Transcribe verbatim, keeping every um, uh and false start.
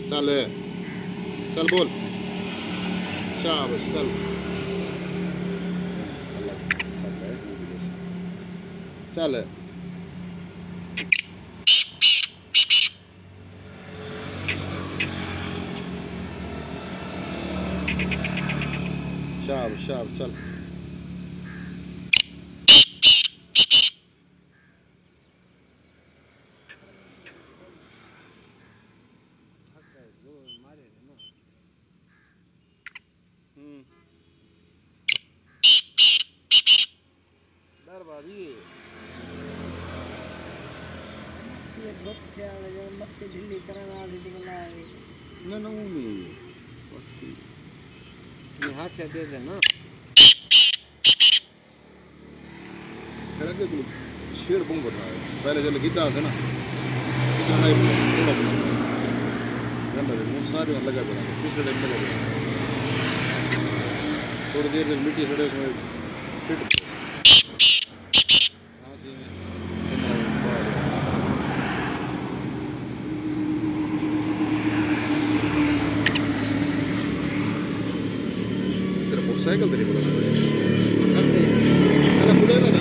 चल चल बोल शाबाश चल चल शाबाश शाबाश चल ये बहुत ख्याल है जो मस्ती ढीली करना दीदी बनाए ना ना वो नहीं मस्ती ये हाथ से दे देना फिर आगे तो शेर बूम कर रहा है पहले चल गीता से ना इतना नहीं थोड़ा गंदा है मुंह सारे लगा कर दूसरे टाइम लगा थोड़ी देर तक मिट्टी सड़े उसमें फिट साइकिल तरी बोला